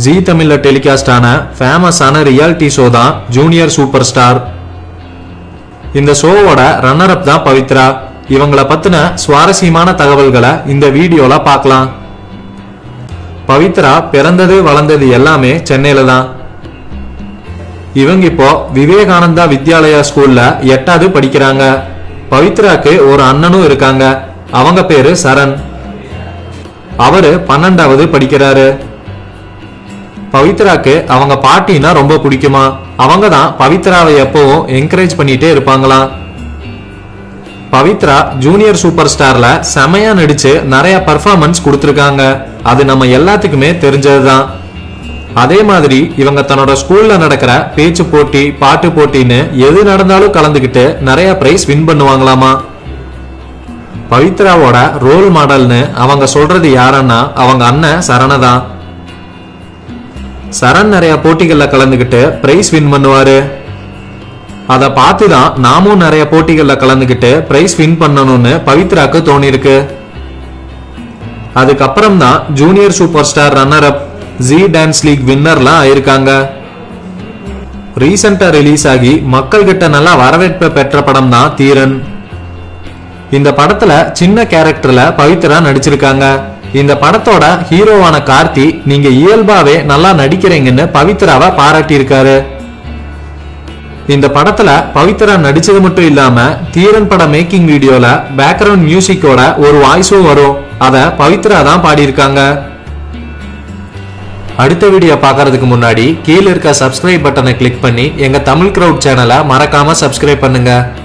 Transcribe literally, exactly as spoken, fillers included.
ஜீ தமிழ்ல டெலிகாஸ்ட் ஆன ஃபேமஸான ரியாலிட்டி ஷோ தான் ஜூனியர் சூப்பர் ஸ்டார். இந்த ஷோவோட ரன்னர் அப் தான் பவித்ரா. இவங்களை பத்தின சுவாரஸ்யமான தகவல்களை இந்த வீடியோல பார்க்கலாம். பவித்ரா பிறந்தது வளர்ந்தது எல்லாமே சென்னையில தான். இவங்க இப்போ விவேகானந்தா வித்யாலயா ஸ்கூல்ல எட்டாவது படிக்கிறாங்க. பவித்ராக்கு ஒரு அண்ணனும் இருக்காங்க. அவங்க பேரு சரண். அவரு பன்னெண்டாவது படிக்கிறாரு. பவித்ராக்கு அவங்க பாட்டினா ரொம்ப பிடிக்குமா. அவங்க தான் பவித்ராவை எப்பவும் என்கரேஜ் பண்ணிட்டே இருப்பாங்களாம். பவித்ரா ஜூனியர் சூப்பர் ஸ்டார்ல செமையா நடிச்சு நிறைய பர்ஃபார்மன்ஸ் கொடுத்திருக்காங்க. அது நம்ம எல்லாத்துக்குமே தெரிஞ்சதுதான். அதே மாதிரி இவங்க தன்னோட ஸ்கூல்ல நடக்கிற பேச்சு போட்டி, பாட்டு போட்டின்னு எது நடந்தாலும் கலந்துகிட்டு நிறைய பிரைஸ் வின் பண்ணுவாங்களாமா. பவித்ராவோட ரோல் மாடல்னு அவங்க சொல்றது யாருன்னா அவங்க அண்ணன் சரணதான். சரண் நிறைய போட்டிகள்ல கலந்துகிட்டு பிரைஸ் வின் பண்ணுவாரு. அதை பார்த்துதான் நாமும் நிறைய போட்டிகள்ல கலந்துகிட்டு பிரைஸ் வின் பண்ணணும்னு பவித்ராக்கு தோணி இருக்கு. அதுக்கப்புறம் தான் junior super star runner up, G dance league வின்னர்லாம் ஆயிருக்காங்க. ரீசெண்டா ரிலீஸ் ஆகி மக்கள் கிட்ட நல்லா வரவேற்பை பெற்ற படம் தான் தீரன். இந்த படத்துல சின்ன கேரக்டர்ல பவித்ரா நடிச்சிருக்காங்க. இந்த படத்தோட ஹீரோவான கார்த்தி நீங்க இயல்பாவே நல்லா நடிக்கிறீங்கன்னு பவித்ராவை பாராட்டி இருக்காரு. இந்த படத்துல பவித்ரா நடிச்சது மட்டும் இல்லாம தீரன் பட மேக்கிங் வீடியோல பேக்ரவுண்ட் மியூசிக்கோட ஒரு வாய்ஸும் வரும். அத பவித்ரா தான் பாடியிருக்காங்க. அடுத்த வீடியோ பார்க்கறதுக்கு முன்னாடி கீழே இருக்க சப்ஸ்கிரைப் பட்டனை கிளிக் பண்ணி எங்க தமிழ் கிரவுட் சேனலை மறக்காம சப்ஸ்கிரைப் பண்ணுங்க.